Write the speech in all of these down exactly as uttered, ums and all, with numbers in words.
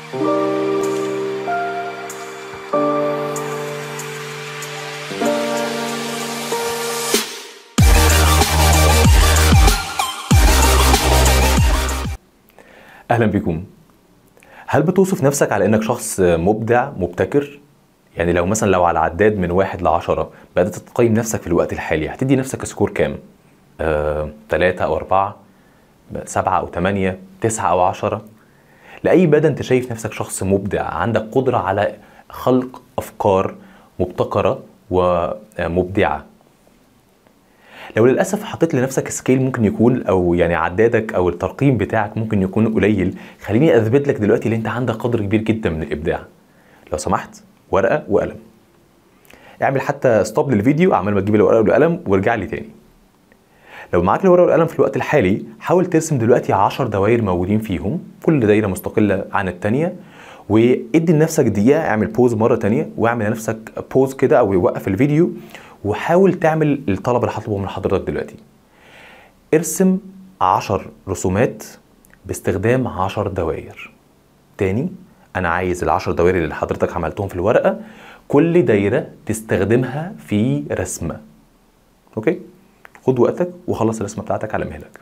أهلا بكم. هل بتوصف نفسك على إنك شخص مبدع مبتكر؟ يعني لو مثلا لو على عداد من واحد لعشرة بدأت تقيم نفسك في الوقت الحالي هتدي نفسك سكور كام؟ آه، تلاتة أو أربعة، سبعة أو تمانية، تسعة أو عشرة؟ لأي مدى أنت شايف نفسك شخص مبدع عندك قدرة على خلق أفكار مبتكرة ومبدعة؟ لو للأسف حطيت لنفسك سكيل ممكن يكون أو يعني عدادك أو الترقيم بتاعك ممكن يكون قليل، خليني أثبت لك دلوقتي إن أنت عندك قدر كبير جدا من الإبداع. لو سمحت ورقة وقلم، اعمل حتى ستوب للفيديو عمال ما تجيب الورقة والقلم وارجع لي تاني. لو معاك الورقة والقلم في الوقت الحالي حاول ترسم دلوقتي عشر دوائر موجودين فيهم، كل دايرة مستقلة عن التانية، وادي لنفسك دقيقة، اعمل بوز مرة تانية واعمل لنفسك بوز كده أو وقف الفيديو وحاول تعمل الطلب اللي هطلبه من حضرتك دلوقتي. ارسم عشر رسومات باستخدام عشر دوائر. تاني، انا عايز العشر دوائر اللي حضرتك عملتهم في الورقة كل دايرة تستخدمها في رسمة. اوكي؟ خد وقتك وخلص الرسمة بتاعتك على مهلك.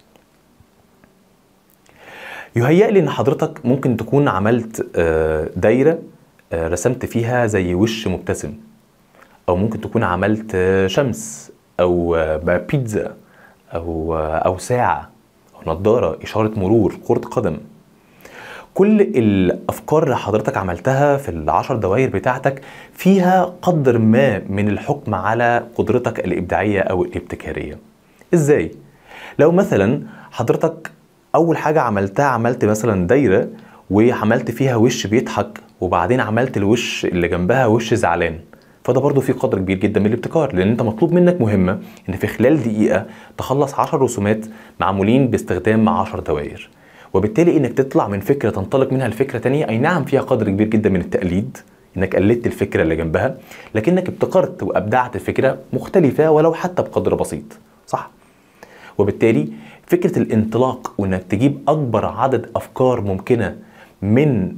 يهيأ لي ان حضرتك ممكن تكون عملت دايرة رسمت فيها زي وش مبتسم، او ممكن تكون عملت شمس او بيتزا او او ساعة او نظارة، اشارة مرور، كرة قدم. كل الافكار اللي حضرتك عملتها في العشر دوائر بتاعتك فيها قدر ما من الحكم على قدرتك الابداعية او الابتكارية. ازاي؟ لو مثلا حضرتك اول حاجة عملتها عملت مثلا دايرة وعملت فيها وش بيضحك وبعدين عملت الوش اللي جنبها وش زعلان، فده برضو في قدر كبير جدا من الابتكار، لان انت مطلوب منك مهمة ان في خلال دقيقة تخلص عشر رسومات معمولين باستخدام عشر دوائر، وبالتالي انك تطلع من فكرة تنطلق منها لفكرة تانية. اي نعم فيها قدر كبير جدا من التقليد، انك قلدت الفكرة اللي جنبها، لكنك ابتكرت وابدعت فكرة مختلفة ولو حتى بقدر بسيط، صح؟ وبالتالي فكرة الانطلاق وانك تجيب اكبر عدد افكار ممكنة من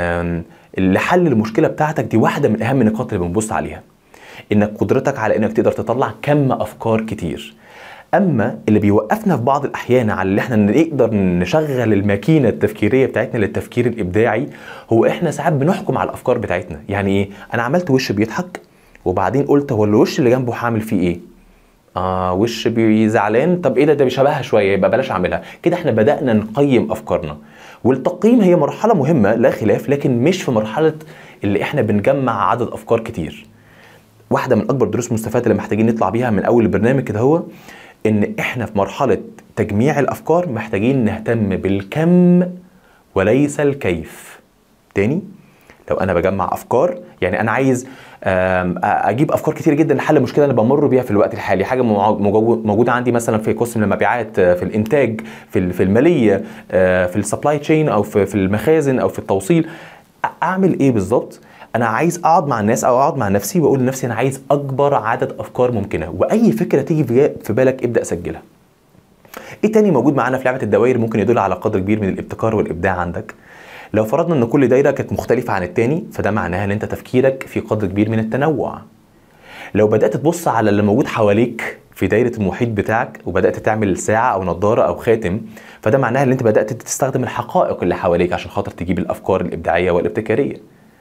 لحل المشكلة بتاعتك دي واحدة من اهم النقاط اللي بنبص عليها، انك قدرتك على انك تقدر تطلع كم افكار كتير. اما اللي بيوقفنا في بعض الاحيان على اللي احنا نقدر نشغل الماكينة التفكيرية بتاعتنا للتفكير الابداعي هو احنا ساعات بنحكم على الافكار بتاعتنا. يعني ايه؟ انا عملت وش بيضحك وبعدين قلت هو الوش اللي جنبه هعمل فيه ايه؟ آه وش بيزعلان، طب ايه ده ده بيشبهها شويه يبقى بلاش اعملها. كده احنا بدأنا نقيم افكارنا، والتقييم هي مرحله مهمه لا خلاف، لكن مش في مرحله اللي احنا بنجمع عدد افكار كتير. واحده من اكبر دروس مستفاده اللي محتاجين نطلع بيها من اول البرنامج كده هو ان احنا في مرحله تجميع الافكار محتاجين نهتم بالكم وليس الكيف. تاني، لو انا بجمع افكار يعني انا عايز اجيب افكار كتير جدا لحل المشكله اللي بمر بيها في الوقت الحالي، حاجه موجوده عندي مثلا في قسم المبيعات، في الانتاج، في في الماليه، في السبلاي تشين او في المخازن او في التوصيل. اعمل ايه بالظبط؟ انا عايز اقعد مع الناس او اقعد مع نفسي واقول لنفسي انا عايز اكبر عدد افكار ممكنه، واي فكره تيجي في بالك ابدا سجلها. ايه تاني موجود معانا في لعبه الدوائر ممكن يدل على قدر كبير من الابتكار والابداع عندك؟ لو فرضنا ان كل دايره كانت مختلفه عن التاني فده معناها ان انت تفكيرك في قدر كبير من التنوع. لو بدات تبص على اللي موجود حواليك في دايره المحيط بتاعك وبدات تعمل ساعه او نظاره او خاتم، فده معناها ان انت بدات تستخدم الحقائق اللي حواليك عشان خاطر تجيب الافكار الابداعيه والابتكاريه.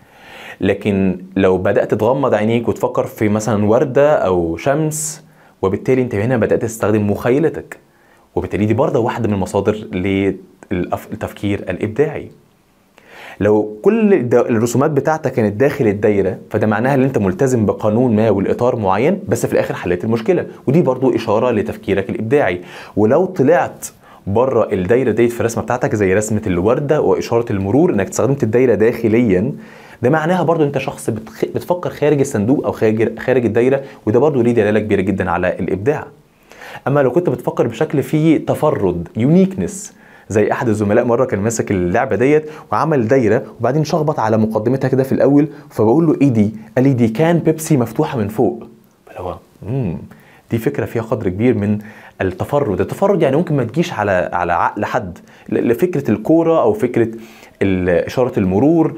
لكن لو بدات تغمض عينيك وتفكر في مثلا ورده او شمس، وبالتالي انت هنا بدات تستخدم مخيلتك، وبالتالي دي برضه واحده من المصادر للتفكير الابداعي. لو كل الرسومات بتاعتك كانت داخل الدايره فده معناها ان انت ملتزم بقانون ما والاطار معين، بس في الاخر حليت المشكله، ودي برضو اشاره لتفكيرك الابداعي. ولو طلعت بره الدايره ديت في الرسمه بتاعتك زي رسمه الورده واشاره المرور انك استخدمت الدايره داخليا، ده معناها برضو انت شخص بتفكر خارج الصندوق او خارج خارج الدايره، وده برضو ليه دلاله كبيره جدا على الابداع. اما لو كنت بتفكر بشكل فيه تفرد، يونيكنس، زي احد الزملاء مره كان ماسك اللعبه ديت وعمل دايره وبعدين شخبط على مقدمتها كده في الاول، فبقول له ايه دي؟ قال لي دي كان بيبسي مفتوحه من فوق. فهو امم دي فكره فيها قدر كبير من التفرد. التفرد يعني ممكن ما تجيش على على عقل حد، لفكره الكوره او فكره اشاره المرور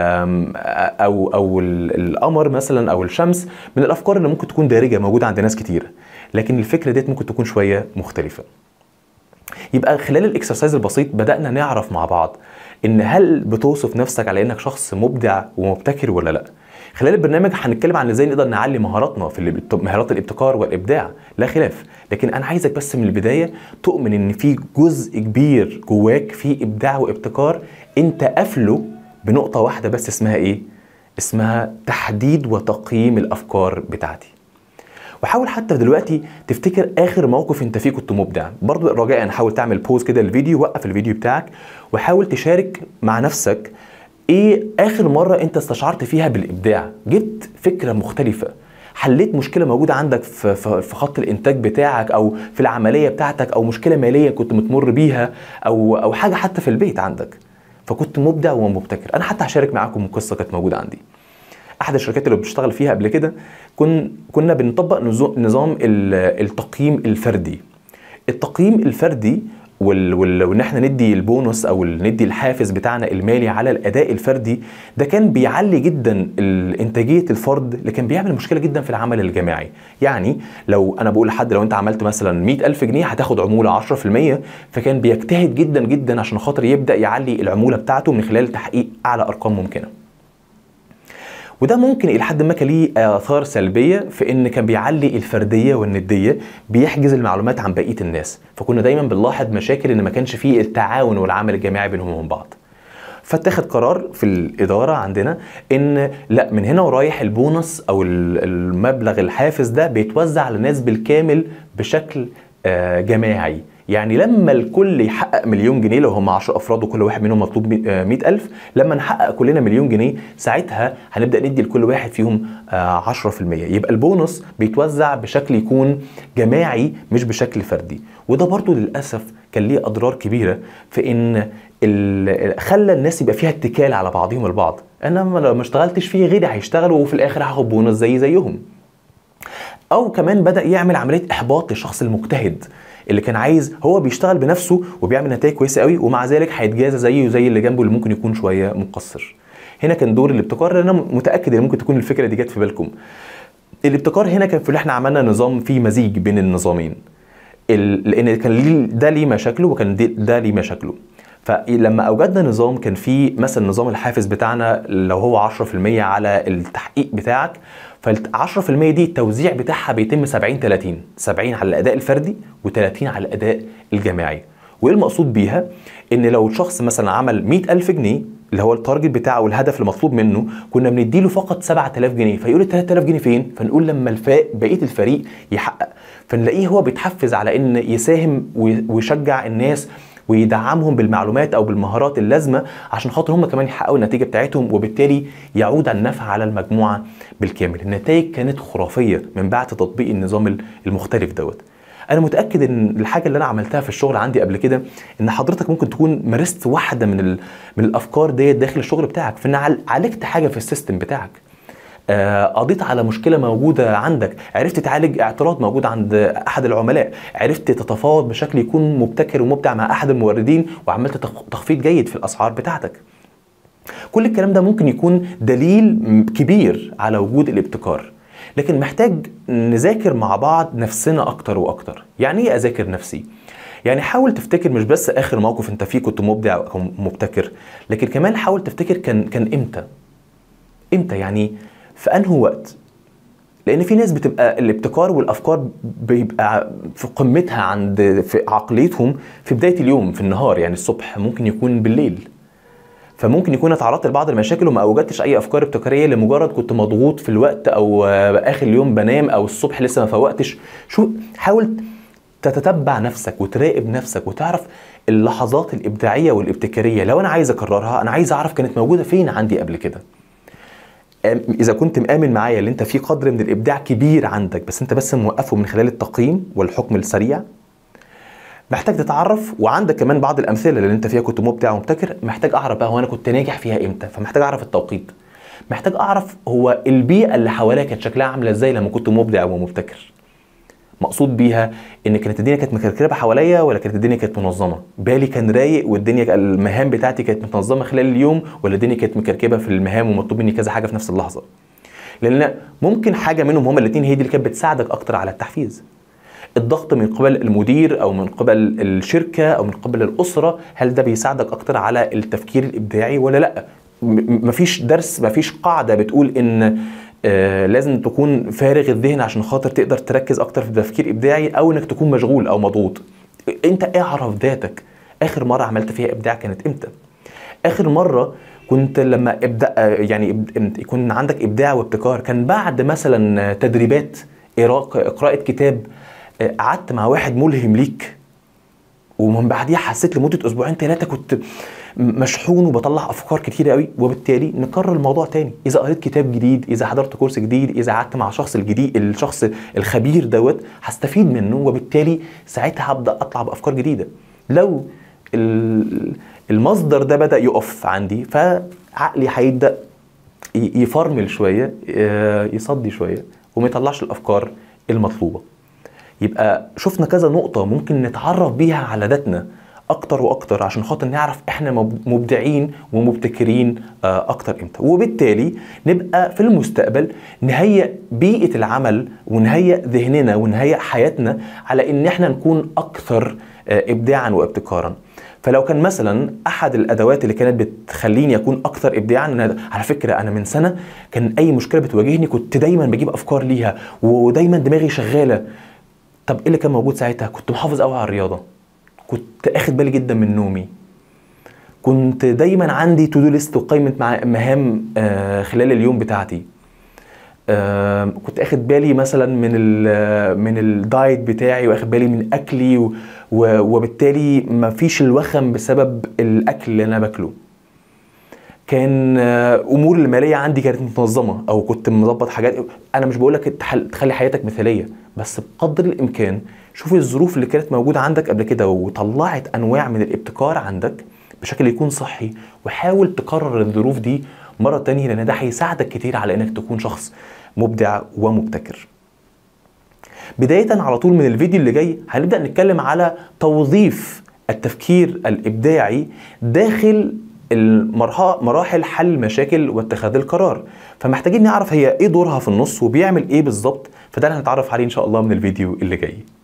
او او القمر مثلا او الشمس، من الافكار اللي ممكن تكون دارجه موجوده عند ناس كتير، لكن الفكره ديت ممكن تكون شويه مختلفه. يبقى خلال الاكسرسايز البسيط بدانا نعرف مع بعض ان هل بتوصف نفسك على انك شخص مبدع ومبتكر ولا لا. خلال البرنامج هنتكلم عن ازاي نقدر نعلي مهاراتنا في مهارات الابتكار والابداع، لا خلاف، لكن انا عايزك بس من البدايه تؤمن ان في جزء كبير جواك فيه ابداع وابتكار انت قافله بنقطه واحده بس، اسمها ايه؟ اسمها تحديد وتقييم الافكار بتاعتي. وحاول حتى دلوقتي تفتكر اخر موقف انت فيه كنت مبدع. برضو رجاء حاول تعمل بوز كده للفيديو، وقف الفيديو بتاعك وحاول تشارك مع نفسك ايه اخر مرة انت استشعرت فيها بالابداع، جبت فكرة مختلفة، حليت مشكلة موجودة عندك في في خط الانتاج بتاعك او في العملية بتاعتك، او مشكلة مالية كنت متمر بيها، او او حاجة حتى في البيت عندك، فكنت مبدع ومبتكر. انا حتى هشارك معاكم قصة كانت موجودة عندي. احد الشركات اللي بشتغل فيها قبل كده كن كنا بنطبق نظام التقييم الفردي. التقييم الفردي وان احنا ندي البونص او ندي الحافز بتاعنا المالي على الاداء الفردي، ده كان بيعلي جدا انتاجيه الفرد، اللي كان بيعمل مشكله جدا في العمل الجماعي. يعني لو انا بقول لحد لو انت عملت مثلا مئة ألف جنيه هتاخد عموله عشرة في المية، فكان بيجتهد جدا جدا عشان خاطر يبدا يعلي العموله بتاعته من خلال تحقيق اعلى ارقام ممكنه. وده ممكن الى حد ما كان ليه اثار سلبيه في ان كان بيعلي الفرديه والنديه، بيحجز المعلومات عن بقيه الناس، فكنا دايما بنلاحظ مشاكل ان ما كانش فيه التعاون والعمل الجماعي بينهم وبين بعض. فاتخذ قرار في الاداره عندنا ان لا، من هنا ورايح البونص او المبلغ الحافز ده بيتوزع على الناس بالكامل بشكل جماعي. يعني لما الكل يحقق مليون جنيه، لو هم عشرة افراد وكل واحد منهم مطلوب مئة ألف، لما نحقق كلنا مليون جنيه ساعتها هنبدا ندي لكل واحد فيهم عشرة في المية. يبقى البونص بيتوزع بشكل يكون جماعي مش بشكل فردي. وده برضو للاسف كان ليه اضرار كبيره في ان خلى الناس يبقى فيها اتكال على بعضهم البعض. انا لو ما اشتغلتش فيه غيري هيشتغلوا وفي الاخر هاخد بونص زي زيهم. او كمان بدا يعمل عمليه احباط للشخص المجتهد اللي كان عايز، هو بيشتغل بنفسه وبيعمل نتائج كويسه قوي، ومع ذلك هيتجازى زيه زي اللي جنبه اللي ممكن يكون شويه مقصر. هنا كان دور الابتكار، لان انا متاكد ان ممكن تكون الفكره دي جت في بالكم. الابتكار هنا كان في اللي احنا عملنا نظام فيه مزيج بين النظامين، لان كان ده ليه مشاكله وكان ده ليه مشاكله. فلما اوجدنا نظام كان فيه مثلا نظام الحافز بتاعنا لو هو عشرة في المية على التحقيق بتاعك، فال عشرة في المية دي التوزيع بتاعها بيتم سبعين ثلاثين، سبعين على الاداء الفردي وثلاثين على الاداء الجماعي. وايه المقصود بيها؟ ان لو الشخص مثلا عمل مئة ألف جنيه اللي هو التارجت بتاعه والهدف المطلوب منه، كنا بنديله فقط سبعة آلاف جنيه، فيقول ال ثلاثة آلاف جنيه فين؟ فنقول لما الفاء بقيه الفريق يحقق، فنلاقيه هو بيتحفز على ان يساهم ويشجع الناس ويدعمهم بالمعلومات او بالمهارات اللازمه عشان خاطر هم كمان يحققوا النتيجه بتاعتهم، وبالتالي يعود النفع على المجموعه بالكامل. النتائج كانت خرافيه من بعد تطبيق النظام المختلف دوت. انا متاكد ان الحاجه اللي انا عملتها في الشغل عندي قبل كده، ان حضرتك ممكن تكون مارست واحده من من الافكار ديت داخل الشغل بتاعك، في ان عالجت حاجه في السيستم بتاعك، قضيت على مشكله موجوده عندك، عرفت تعالج اعتراض موجود عند احد العملاء، عرفت تتفاوض بشكل يكون مبتكر ومبدع مع احد الموردين وعملت تخفيض جيد في الاسعار بتاعتك. كل الكلام ده ممكن يكون دليل كبير على وجود الابتكار، لكن محتاج نذاكر مع بعض نفسنا اكتر واكتر. يعني ايه اذاكر نفسي؟ يعني حاول تفتكر مش بس اخر موقف انت فيه كنت مبدع او مبتكر، لكن كمان حاول تفتكر كان كان امتى امتى يعني في انهي وقت. لان في ناس بتبقى الابتكار والافكار بيبقى في قمتها عند في عقليتهم في بدايه اليوم، في النهار، يعني الصبح، ممكن يكون بالليل. فممكن يكون اتعرضت لبعض المشاكل وما اوجدتش اي افكار ابتكاريه لمجرد كنت مضغوط في الوقت، او اخر اليوم بنام، او الصبح لسه ما فوقتش. شو حاول تتتبع نفسك وتراقب نفسك وتعرف اللحظات الابداعيه والابتكاريه. لو انا عايز اكررها، انا عايز اعرف كانت موجوده فين عندي قبل كده. اذا كنت مآمن معايا اللي انت في قدر من الابداع كبير عندك، بس انت بس موقفه من خلال التقييم والحكم السريع، محتاج تتعرف. وعندك كمان بعض الامثله اللي انت فيها كنت مبدع ومبتكر، محتاج اعرف بقى هو انا كنت ناجح فيها امتى، فمحتاج اعرف التوقيت. محتاج اعرف هو البيئه اللي حواليا كانت شكلها عامله ازاي لما كنت مبدع ومبتكر. مقصود بيها ان كانت الدنيا كانت مكركبه حواليا ولا كانت الدنيا كانت منظمه؟ بالي كان رايق والدنيا المهام بتاعتي كانت متنظمه خلال اليوم، ولا الدنيا كانت مكركبه في المهام ومطلوب مني كذا حاجه في نفس اللحظه؟ لان ممكن حاجه منهم هما الاثنين هي دي اللي كانت بتساعدك اكتر على التحفيز. الضغط من قبل المدير او من قبل الشركه او من قبل الاسره، هل ده بيساعدك اكتر على التفكير الابداعي ولا لا؟ مفيش درس، مفيش قاعده بتقول ان آه لازم تكون فارغ الذهن عشان خاطر تقدر تركز اكتر في تفكير ابداعي، او انك تكون مشغول او مضغوط. انت اعرف ذاتك، اخر مره عملت فيها ابداع كانت امتى؟ اخر مره كنت لما ابدا يعني يكون عندك ابداع وابتكار كان بعد مثلا تدريبات قراءه كتاب، قعدت مع واحد ملهم ليك ومن بعديها حسيت لمده اسبوعين ثلاثه كنت مشحون وبطلع افكار كتيره قوي، وبالتالي نكرر الموضوع تاني. اذا قريت كتاب جديد، اذا حضرت كورس جديد، اذا قعدت مع شخص الجديد الشخص الخبير دوت هستفيد منه، وبالتالي ساعتها هبدا اطلع بافكار جديده. لو المصدر ده بدا يقف عندي فعقلي هيبدا يفرمل شويه، يصدي شويه وما يطلعش الافكار المطلوبه. يبقى شفنا كذا نقطه ممكن نتعرف بيها على ذاتنا اكتر واكتر عشان خاطر نعرف احنا مبدعين ومبتكرين اكتر امتى، وبالتالي نبقى في المستقبل نهيئ بيئه العمل ونهيئ ذهننا ونهيئ حياتنا على ان احنا نكون اكثر ابداعا وابتكارا. فلو كان مثلا احد الادوات اللي كانت بتخليني اكون اكثر ابداعا، على فكره انا من سنه كان اي مشكله بتواجهني كنت دايما بجيب افكار ليها ودايما دماغي شغاله. طب ايه اللي كان موجود ساعتها؟ كنت محافظ قوي على الرياضه، كنت اخد بالي جدا من نومي، كنت دايما عندي تو دو ليست وقائمه مهام خلال اليوم بتاعتي، كنت اخد بالي مثلا من ال من الدايت بتاعي واخد بالي من اكلي، وبالتالي ما فيش الوخم بسبب الاكل اللي انا باكله. كان امور الماليه عندي كانت متنظمه او كنت مظبط حاجات. انا مش بقول لك تخلي حياتك مثاليه، بس بقدر الامكان شوف الظروف اللي كانت موجوده عندك قبل كده وطلعت انواع من الابتكار عندك بشكل يكون صحي، وحاول تكرر الظروف دي مره تانية، لان ده هيساعدك كتير على انك تكون شخص مبدع ومبتكر. بدايه على طول من الفيديو اللي جاي هنبدا نتكلم على توظيف التفكير الابداعي داخل المراحل حل المشاكل واتخاذ القرار. فمحتاجين نعرف هي ايه دورها في النص وبيعمل ايه بالظبط، فده اللي هنتعرف عليه ان شاء الله من الفيديو اللي جاي.